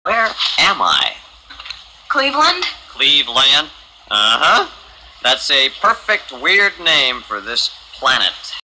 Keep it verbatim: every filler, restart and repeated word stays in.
Where am I? Cleveland? Cleveland? Uh-huh. That's a perfect weird name for this planet.